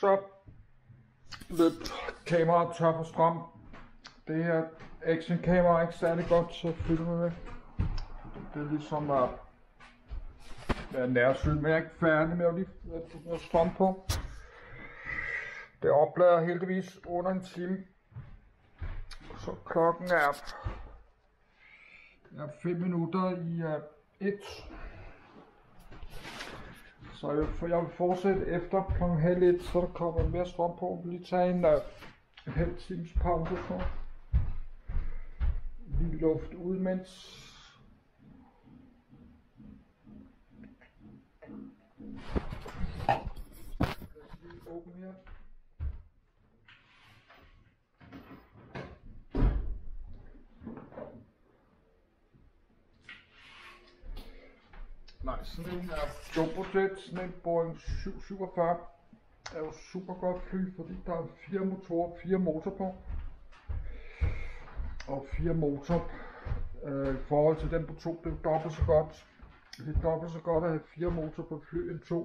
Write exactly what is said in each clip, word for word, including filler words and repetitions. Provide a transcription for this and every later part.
så løb kameraet tør for strøm. Det her action kamera er ikke særlig godt til at filme med. Det er ligesom at være nærsynet, men jeg er ikke færdig med at lige få strøm på. Det oplader heldigvis under en time. Så klokken er, er fem minutter i uh, et. Så jeg, for jeg vil fortsætte efter klokken halv et, så der kommer mere strøm på. Jeg vil lige tage en, uh, en halv times pause så. Lige luft ud, mens åben her. Nej, sådan en er Jumbojet, sådan en Boeing syv syvogfyrre er jo super godt fly, fordi der er fire motorer, fire motor på. Og fire motor øh, i forhold til den på to, det er dobbelt så godt. Det er dobbelt så godt at have fire motor på fly end to.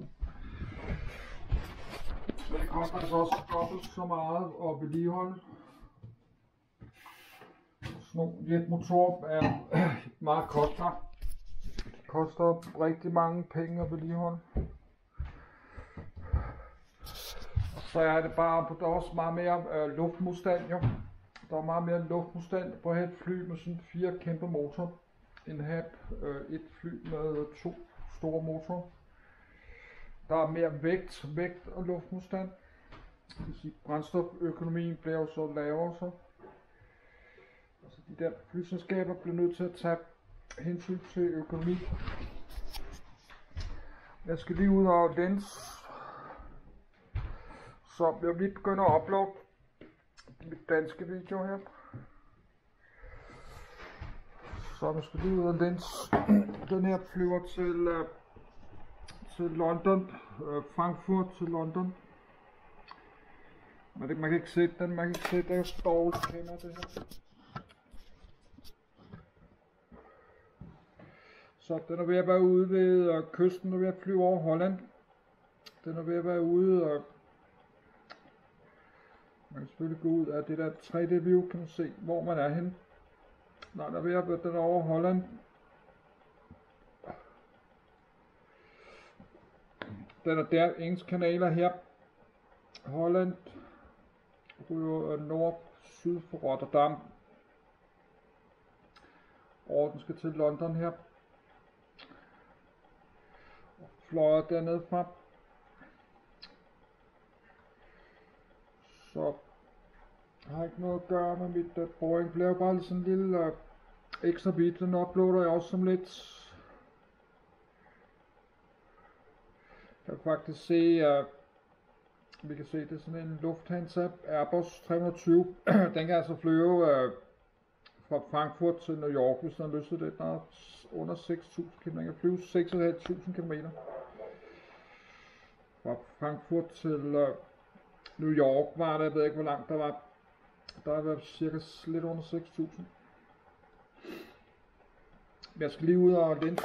Men det koster altså også dobbelt så meget at vedligeholde. Sådan nogle jetmotorer er meget kostbare. Det koster rigtig mange penge at vedligeholde. Og så er det bare, der er også meget mere øh, luftmodstand jo. Der er meget mere luftmodstand på et fly med sådan fire kæmpe motorer, end have øh, et fly med to store motorer. Der er mere vægt, vægt og luftmodstand. Det vil sige, brændstoføkonomien bliver jo så lavere så. Altså de der flyselskaber bliver nødt til at tage hensyn til økonomi. Jeg skal lige ud og lens, så jeg vil lige begynde at uploade mit danske video her. Så jeg skal lige ud og lens. Den her flyver til, uh, til London, uh, Frankfurt til London. Men det, man kan ikke se den, man kan ikke se, der står kamera det her. Så den er ved at være ude ved uh, kysten, og ved at flyve over Holland. Den er ved at være ude, og man kan selvfølgelig gå ud af det der tre D view, kan man se, hvor man er henne. Nej, der er ved at være den over Holland. Den er der, engelske kanaler her. Holland, ryger nord, syd for Rotterdam. Og den skal til London her. Og fløjer dernede fra. Så jeg har ikke noget at gøre med mit uh, Boeing. Det laver bare sådan en lille uh, ekstra bit. Den uploader jeg også som lidt. Jeg kan faktisk se, uh, vi kan se det er sådan en Lufthansa Airbus tre hundrede og tyve. Den kan altså flyve uh, fra Frankfurt til New York, hvis den har lyst til det. Den er under seks tusind kilometer. Den kan flyve seks tusind fem hundrede kilometer. Fra Frankfurt til uh, New York var det, jeg ved ikke hvor langt der var. Der var cirka lidt under seks tusind. Jeg skal lige ud og lens.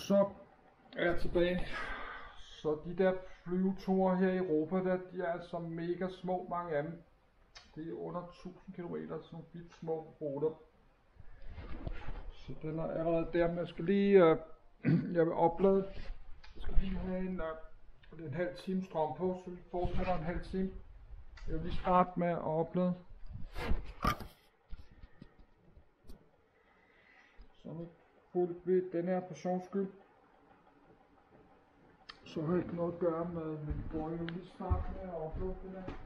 så er jeg tilbage. Så de der flyveture her i Europa, der, de er altså mega små, mange af dem. Det er under tusind kilometer, sådan nogle bitte små ruter. Så den er allerede der, men jeg skal lige, øh, jeg vil oplade, jeg skal lige have en, øh, en halv time strøm på, så vi fortsætter en halv time. Jeg vil lige starte med at oplade. Så nu fuldt vi den her for sjovs skyld. Så har jeg ikke noget at gøre med min bror. Jeg vil lige starte med at oplade den her.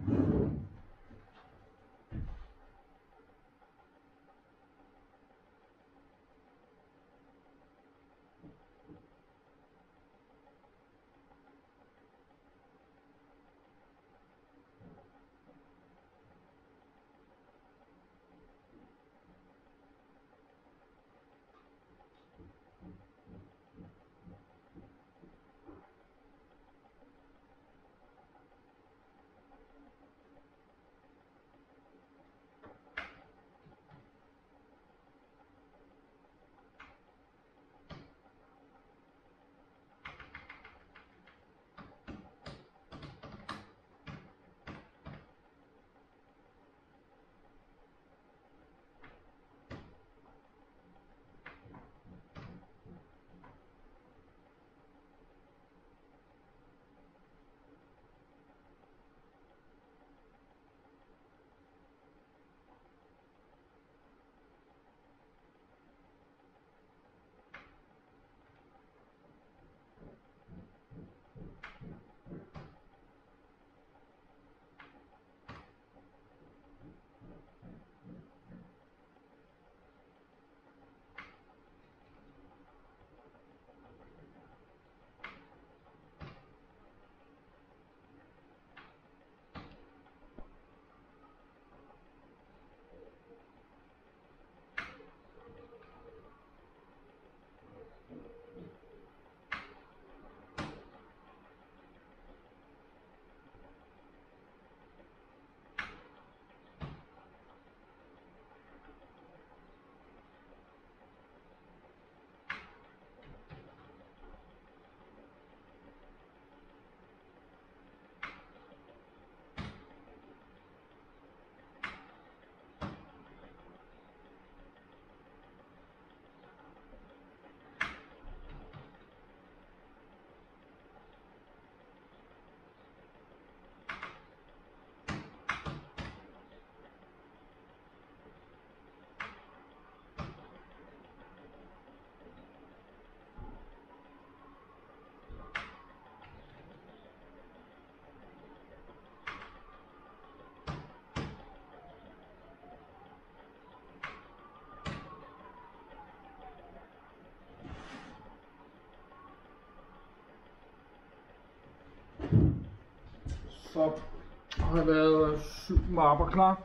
Så har jeg været syv mapper klar.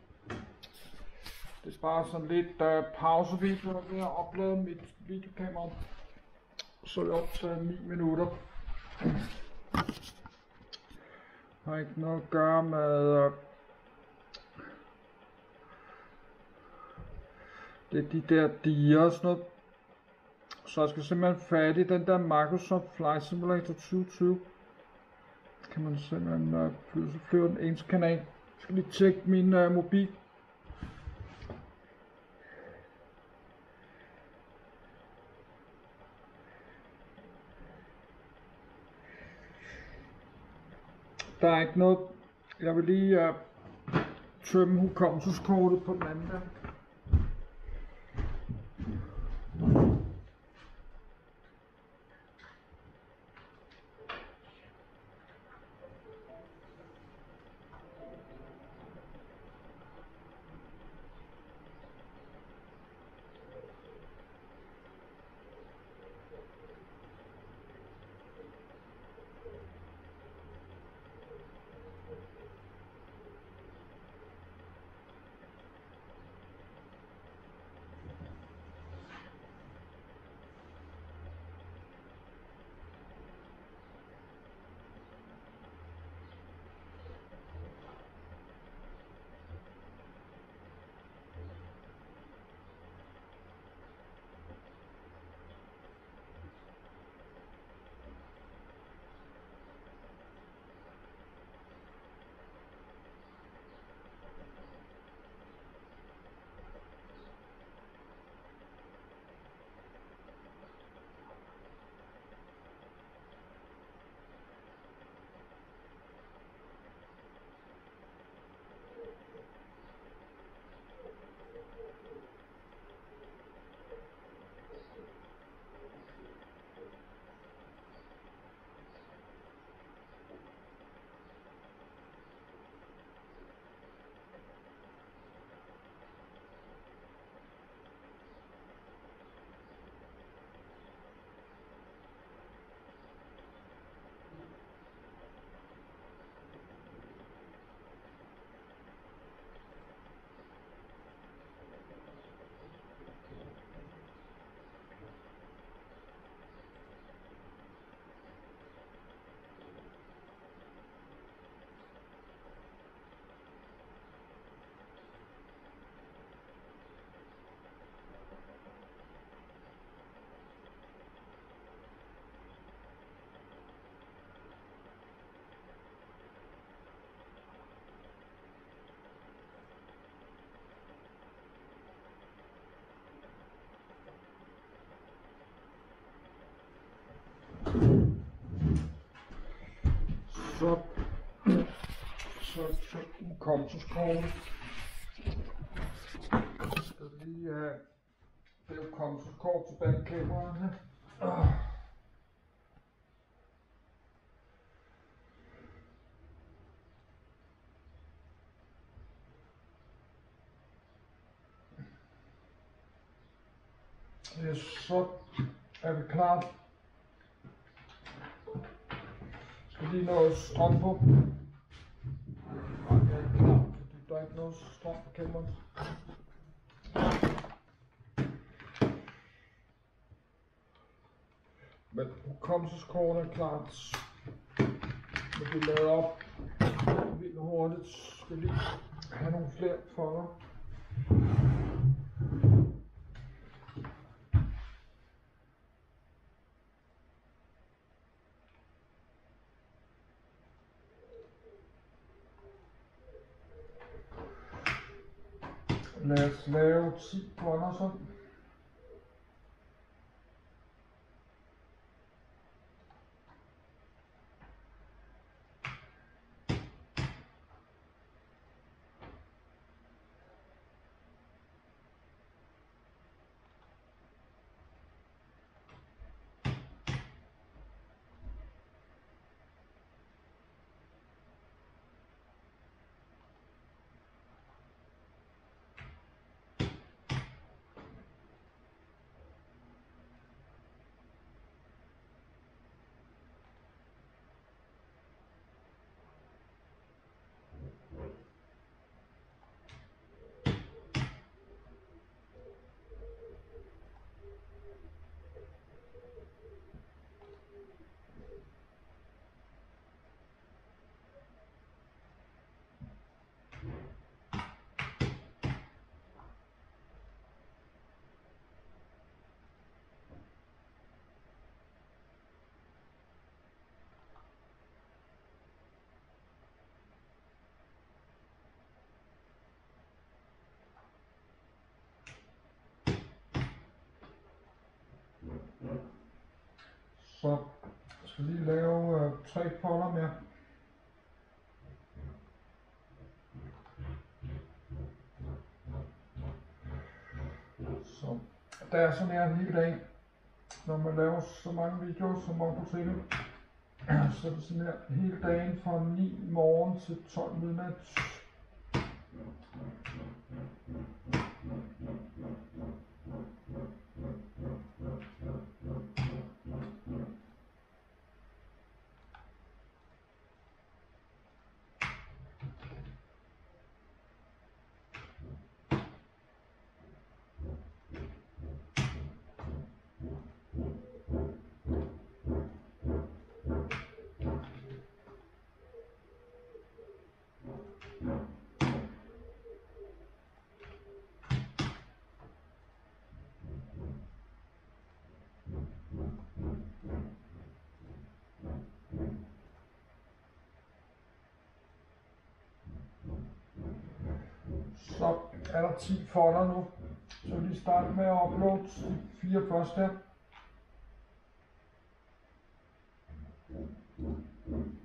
Det sparer sådan lidt uh, pausevideo ved at oplade mit videokamera. Så er det optaget ni minutter. Har ikke noget at gøre med uh, det er de der diger og sådan noget. Så jeg skal simpelthen fat i den der Microsoft Flight Simulator tyve tyve. Kan man simpelthen uh, flyve, så flyver den ens kanal. Jeg skal lige tjekke min uh, mobil. Der er ikke noget. Jeg vil lige uh, tømme hukommelseskortet på den anden der. Så, så, så hukommelseskortet. Jeg skal lige have det hukommelseskort tilbage i kameraet. Yes, så er vi klar. Skal lige nås om på. Nej, jeg er ikke klar, fordi der er ikke noget strøm på kameraet. Men hukommelseskortet er klart. Men det er lavet op vildt hurtigt. Skal lige have nogle flere for dig. Lad os lave ti folder sådan. Så jeg skal lige lave øh, tre folder mere. Så der er sådan her hele dagen. Når man laver så mange videoer som man på tv, så er det sådan her hele dagen fra ni morgen til tolv midnat. Så er der ti folder nu, så vi starter med at uploade de fire første her.